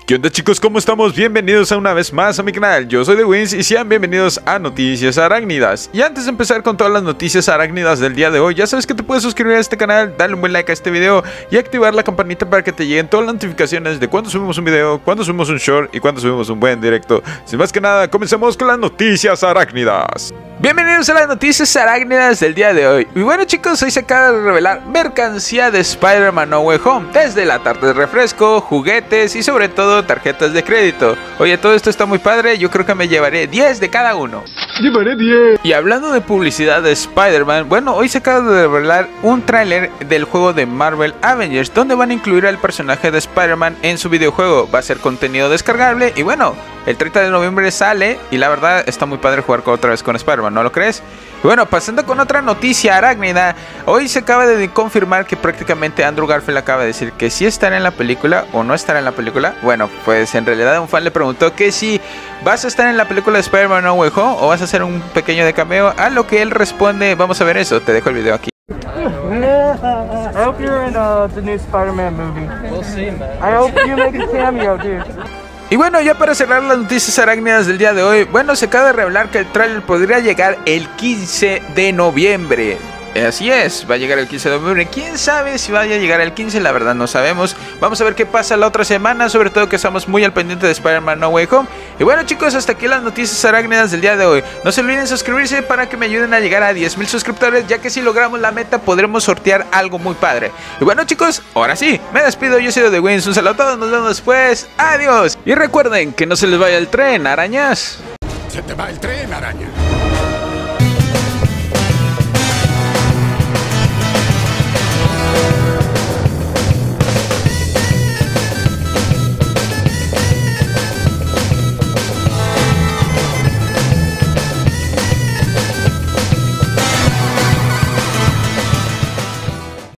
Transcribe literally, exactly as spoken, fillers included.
¿Qué onda, chicos? ¿Cómo estamos? Bienvenidos a una vez más a mi canal. Yo soy The Wins y sean bienvenidos a Noticias Arácnidas. Y antes de empezar con todas las noticias arácnidas del día de hoy, ya sabes que te puedes suscribir a este canal, darle un buen like a este video y activar la campanita para que te lleguen todas las notificaciones de cuando subimos un video, cuando subimos un short y cuando subimos un buen directo. Sin más que nada, comencemos con las noticias arácnidas. Bienvenidos a las noticias arácnidas del día de hoy. Y bueno, chicos, hoy se acaba de revelar mercancía de Spider-Man No Way Home, desde la tarta de refresco, juguetes y sobre todo tarjetas de crédito. Oye, todo esto está muy padre, yo creo que me llevaré diez de cada uno. Llevaré diez. Y hablando de publicidad de Spider-Man, bueno, hoy se acaba de revelar un tráiler del juego de Marvel Avengers, donde van a incluir al personaje de Spider-Man en su videojuego. Va a ser contenido descargable y bueno, el treinta de noviembre sale y la verdad está muy padre jugar otra vez con Spider-Man, ¿no lo crees? Y bueno, pasando con otra noticia arácnida, hoy se acaba de confirmar que prácticamente Andrew Garfield acaba de decir que sí estará en la película o no estará en la película. Bueno, pues en realidad un fan le preguntó que si vas a estar en la película de Spider-Man No Way Home o vas a hacer un pequeño de cameo, a lo que él responde, vamos a ver eso, te dejo el video aquí. I hope you're in uh, the new Spider-Man movie. We'll see, man. I hope you make a cameo, dude. Y bueno, ya para cerrar las noticias arácnidas del día de hoy, bueno, se acaba de revelar que el tráiler podría llegar el quince de noviembre. Así es, va a llegar el quince de noviembre. ¿Quién sabe si vaya a llegar el quince? La verdad no sabemos. Vamos a ver qué pasa la otra semana, sobre todo que estamos muy al pendiente de Spider-Man No Way Home. Y bueno, chicos, hasta aquí las noticias arácnidas del día de hoy. No se olviden suscribirse para que me ayuden a llegar a diez mil suscriptores, ya que si logramos la meta podremos sortear algo muy padre. Y bueno, chicos, ahora sí, me despido. Yo soy The Wins, un saludo a todos, nos vemos después. Adiós. Y recuerden que no se les vaya el tren, arañas. Se te va el tren, araña.